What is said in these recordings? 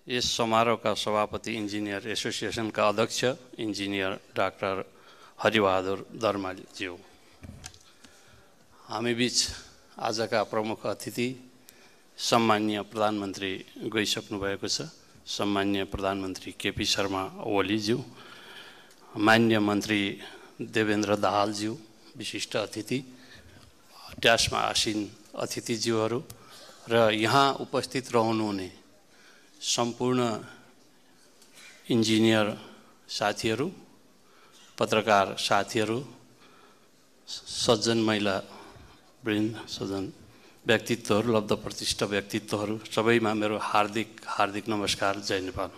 यस समारोहका सभापति इन्जिनियर एसोसिएसनका अध्यक्ष इन्जिनियर डाक्टर हरिबहादुर दर्माज्यू, हामीबीच आजका प्रमुख अतिथि सम्माननीय प्रधानमन्त्री गइसक्नु भएको छ। सम्माननीय प्रधानमन्त्री केपी शर्मा ओलीज्यू, मान्य मन्त्री देवेन्द्र दाहालज्यू, विशिष्ट अतिथि, ट्यासमा आसीन अतिथिज्यूहरू र यहाँ उपस्थित रहनुहुने सम्पूर्ण इन्जिनियर साथीहरू, पत्रकार साथीहरू, सज्जन महिला वृन्द, सज्जन व्यक्तित्वहरू, लब्ध प्रतिष्ठ व्यक्तित्वहरू, सबैमा मेरो हार्दिक नमस्कार, जय नेपाल।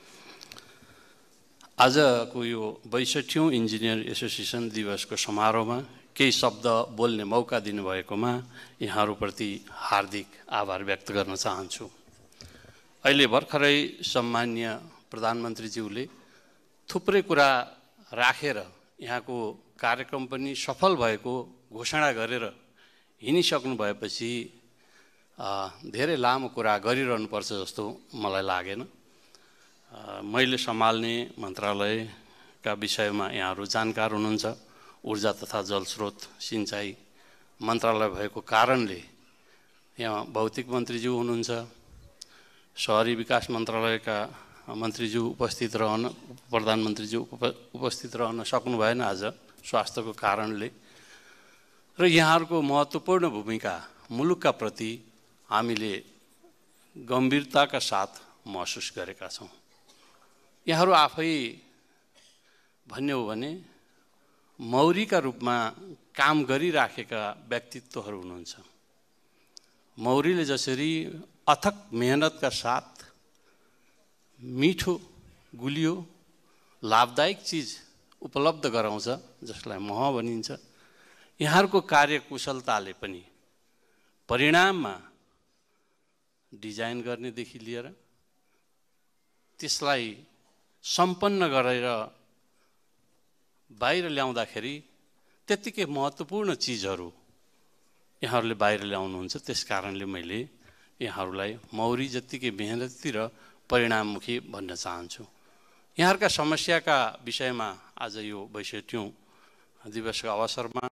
आजको यो 62औं इन्जिनियर एसोसिएसन दिवसको समारोहमा केही शब्द बोल्ने मौका दिनुभएकोमा यहाँहरूप्रति हार्दिक आभार व्यक्त गर्न चाहन्छु। अहिले भर्खरै सम्माननीय प्रधानमन्त्रीज्यूले थुप्रै कुरा राखेर यहाँको कार्यक्रम पनि सफल भएको घोषणा गरेर हिँडिसक्नु भएपछि धेरै लामो कुरा गरिरहनुपर्छ जस्तो मलाई लागेन। मैले सम्हाल्ने मन्त्रालयका विषयमा यहाँहरू जानकार हुनुहुन्छ। ऊर्जा तथा जलस्रोत सिंचाई मन्त्रालय भएको कारणले यहाँ भौतिक मन्त्रीज्यू हुनुहुन्छ, शहरी विकास मन्त्रालयका मन्त्रीज्यू उपस्थित रहन, प्रधानमन्त्रीज्यू उपस्थित रहन सक्नु भएन आज स्वास्थ्यको कारणले। र यहाँहरूको महत्त्वपूर्ण भूमिका मुलुकका प्रति हामीले गम्भीरताका साथ महसुस गरेका छौँ। यहाँहरू आफै भन्ने हो भने मौरीका रूपमा काम गरिराखेका व्यक्तित्वहरू हुनुहुन्छ। मौरीले जसरी अथक मेहनतका साथ मिठो, गुलियो, लाभदायक चिज उपलब्ध गराउँछ, जसलाई मह भनिन्छ, यहाँहरूको कार्यकुशलताले पनि परिणाममा डिजाइन गर्नेदेखि लिएर त्यसलाई सम्पन्न गरेर बाहिर ल्याउँदाखेरि त्यत्तिकै महत्त्वपूर्ण चिजहरू यहाँहरूले बाहिर ल्याउनुहुन्छ। त्यस कारणले मैले यहाँहरूलाई मौरी जत्तिकै मेहनती र परिणाममुखी भन्न चाहन्छु। यहाँहरूका समस्याका विषयमा आज यो 62औं दिवसको अवसरमा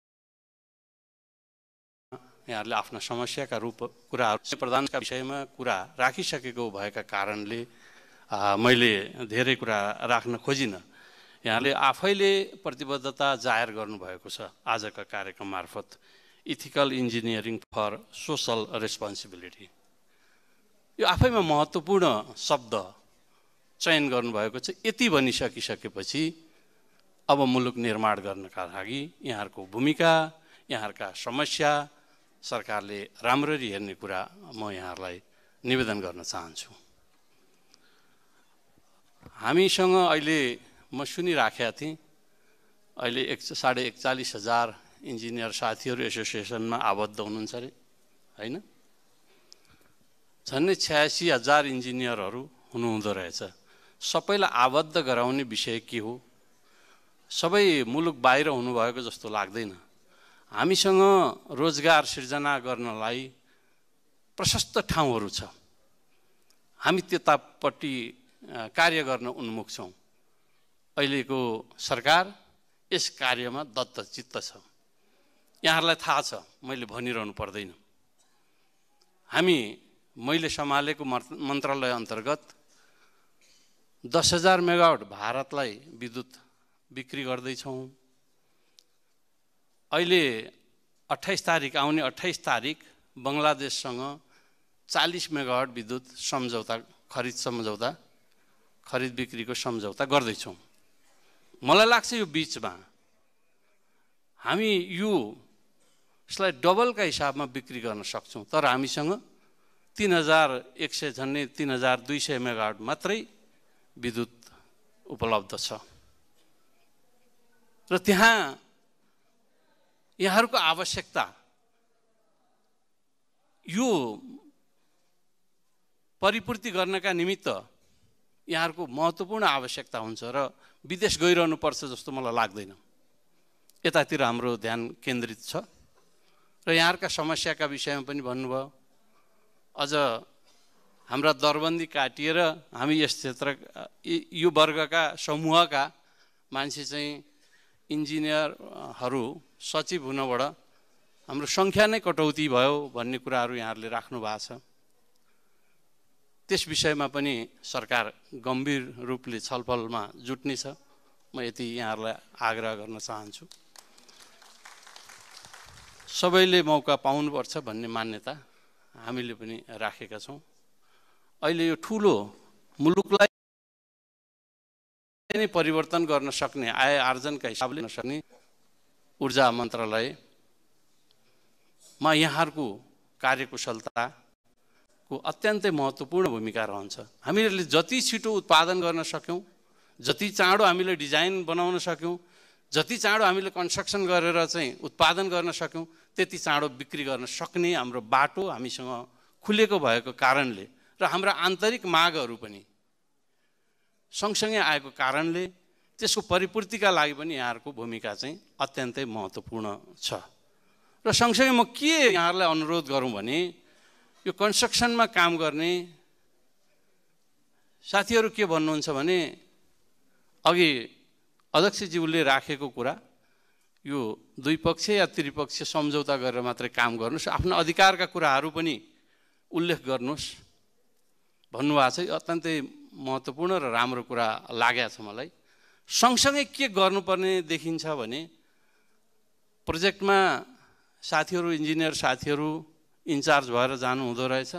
यहाँहरूले आफ्ना समस्याका कुराहरू प्रधानका विषयमा कुरा राखिसकेको भएका कारणले मैले धेरै कुरा राख्न खोजिनँ। यहाँले आफैले प्रतिबद्धता जाहेर गर्नुभएको छ आजका कार्यक्रम मार्फत, ethical engineering for social responsibility. यो आफैमा महत्त्वपूर्ण शब्द चयन गर्नुभएको छ। यति भनिसकिसकेपछि अब मुलुक निर्माण गर्नका लागि यहाँहरूको भूमिका, यहाँहरूका समस्या सरकारले राम्ररी हेर्ने कुरा म यहाँहरूलाई निवेदन गर्न चाहन्छु। हामीसँग अहिले म सुनिराखेका थिएँ, अहिले 41,500 इन्जिनियर साथीहरू एसोसिएसनमा आबद्ध हुनुहुन्छ अरे, होइन? झन्डै 86,000 इन्जिनियरहरू हुनुहुँदो रहेछ। सबैलाई आबद्ध गराउने विषय के हो? सबै मुलुक बाहिर हुनुभएको जस्तो लाग्दैन। हामीसँग रोजगार सिर्जना गर्नलाई प्रशस्त ठाउँहरू छ। हामी त्यतापट्टि कार्य गर्न उन्मुख छौँ। अहिलेको सरकार यस कार्यमा दत्तचित्त छ। यहाँहरूलाई थाहा छ, मैले भनिरहनु पर्दैन। मैले सम्हालेको मन्त्रालय अन्तर्गत 10,000 मेगावाट भारतलाई विद्युत बिक्री गर्दैछौँ। अहिले 28 तारिक, आउने 28 तारिक बङ्गलादेशसँग 40 मेगावाट विद्युत खरिद बिक्रीको सम्झौता गर्दैछौँ। मलाई लाग्छ यो बिचमा हामी यसलाई डबलका हिसाबमा बिक्री गर्न सक्छौँ। तर हामीसँग 3,100 झन्डै 3,200 मेगावाट मात्रै विद्युत उपलब्ध छ। र यहाँहरूको आवश्यकता यो परिपूर्ति गर्नका निमित्त यहाँहरूको महत्त्वपूर्ण आवश्यकता हुन्छ र विदेश गइरहनुपर्छ जस्तो मलाई लाग्दैन। यतातिर हाम्रो ध्यान केन्द्रित छ। र यहाँहरूका समस्याका विषयमा पनि भन्नुभयो। अझ हाम्रा दरबन्दी काटिएर हामी यस क्षेत्र यो वर्गका समूहका मान्छे चाहिँ इन्जिनियरहरू सचिव हुनबाट हाम्रो सङ्ख्या नै कटौती भयो भन्ने कुराहरू यहाँहरूले राख्नु भएको छ। त्यस विषयमा पनि सरकार गम्भीर रूपले छलफलमा जुट्नेछ। म यति यहाँहरूलाई आग्रह गर्न चाहन्छु। सबैले मौका पाउनुपर्छ भन्ने मान्यता हामीले पनि राखेका छौँ। अहिले यो ठुलो मुलुकलाई नै परिवर्तन गर्न सक्ने, आय आर्जनका हिसाबले नसक्ने ऊर्जा मन्त्रालयमा यहाँहरूको कार्यकुशलताको अत्यन्तै महत्त्वपूर्ण भूमिका रहन्छ। हामीले जति छिटो उत्पादन गर्न सक्यौँ, जति चाँडो हामीले डिजाइन बनाउन सक्यौँ, जति चाँडो हामीले कन्स्ट्रक्सन गरेर चाहिँ उत्पादन गर्न सक्यौँ, त्यति चाँडो बिक्री गर्न सक्ने हाम्रो बाटो हामीसँग खुलेको भएको कारणले र हाम्रा आन्तरिक मागहरू पनि सँगसँगै आएको कारणले त्यसको परिपूर्तिका लागि पनि यहाँहरूको भूमिका चाहिँ अत्यन्तै महत्त्वपूर्ण छ। र सँगसँगै म के यहाँहरूलाई अनुरोध गरौँ भने यो कन्स्ट्रक्सनमा काम गर्ने साथीहरू के भन्नुहुन्छ भने अघि अध्यक्षज्यूले राखेको कुरा यो द्विपक्षीय या त्रिपक्षीय सम्झौता गरेर मात्रै काम गर्नुहोस्, आफ्नो अधिकारका कुराहरू पनि उल्लेख गर्नुहोस् भन्नुभएको छ। यो अत्यन्तै महत्त्वपूर्ण र राम्रो कुरा लागेको छ मलाई। सँगसँगै के गर्नुपर्ने देखिन्छ भने प्रोजेक्टमा साथीहरू, इन्जिनियर साथीहरू इन्चार्ज भएर जानु हुँदो रहेछ।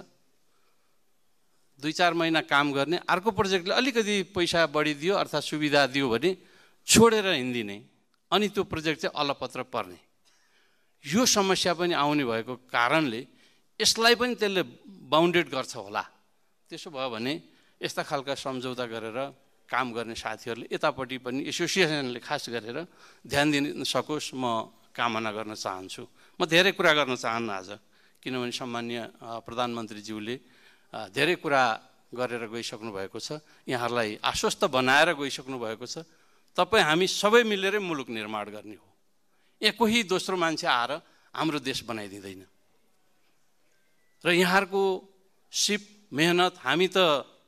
2-4 महिना काम गर्ने, अर्को प्रोजेक्टले अलिकति पैसा बढी दियो अर्थात् सुविधा दियो भने छोडेर हिँडिदिने, अनि त्यो प्रोजेक्ट चाहिँ अलपत्र पर्ने, यो समस्या पनि आउने भएको कारणले यसलाई पनि त्यसले बाउन्डेड गर्छ होला। त्यसो भयो भने यस्ता खालका सम्झौता गरेर काम गर्ने साथीहरूले यतापट्टि पनि एसोसिएसनले खास गरेर ध्यान दिन सकोस् म कामना गर्न चाहन्छु। म धेरै कुरा गर्न चाहन्न आज, किनभने सम्माननीय प्रधानमन्त्रीज्यूले धेरै कुरा गरेर गइसक्नु भएको छ, यहाँहरूलाई आश्वस्त बनाएर गइसक्नु भएको छ। तपाईँ हामी सबै मिलेरै मुलुक निर्माण गर्ने हो। यहाँ कोही दोस्रो मान्छे आएर हाम्रो देश बनाइदिँदैन। र यहाँहरूको सिप मेहनत, हामी त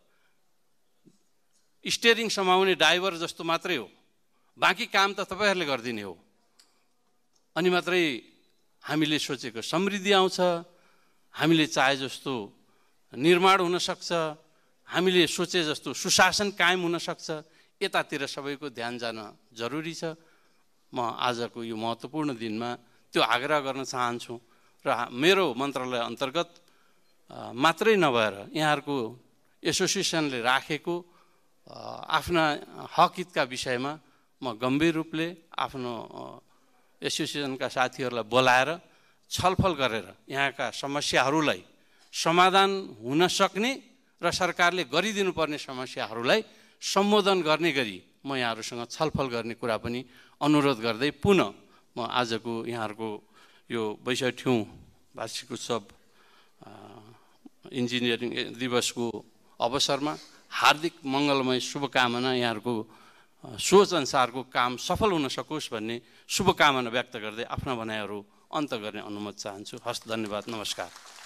स्टियरिङ समाउने ड्राइभर जस्तो मात्रै हो, बाँकी काम त तपाईँहरूले गरिदिने हो। अनि मात्रै हामीले सोचेको समृद्धि आउँछ, हामीले चाहे जस्तो निर्माण हुन सक्छ, हामीले सोचे जस्तो सुशासन कायम हुन सक्छ। यतातिर सबैको ध्यान जान जरुरी छ। म आजको यो महत्त्वपूर्ण दिनमा त्यो आग्रह गर्न चाहन्छु। र मेरो मन्त्रालय अन्तर्गत मात्रै नभएर यहाँहरूको एसोसिएसनले राखेको आफ्ना हक हितका विषयमा म गम्भीर रूपले आफ्नो एसोसिएसनका साथीहरूलाई बोलाएर छलफल गरेर यहाँका समस्याहरूलाई समाधान हुन सक्ने र सरकारले गरिदिनुपर्ने समस्याहरूलाई सम्बोधन गर्ने गरी म यहाँहरूसँग छलफल गर्ने कुरा पनि अनुरोध गर्दै पुनः म आजको यहाँहरूको यो 62औं वार्षिक उत्सव इन्जिनियरिङ दिवसको अवसरमा हार्दिक मङ्गलमय शुभकामना, यहाँहरूको सोच अनुसारको काम सफल हुन सकोस् भन्ने शुभकामना व्यक्त गर्दै आफ्ना भनाइहरू अन्त गर्ने अनुमति चाहन्छु। हस्, धन्यवाद, नमस्कार।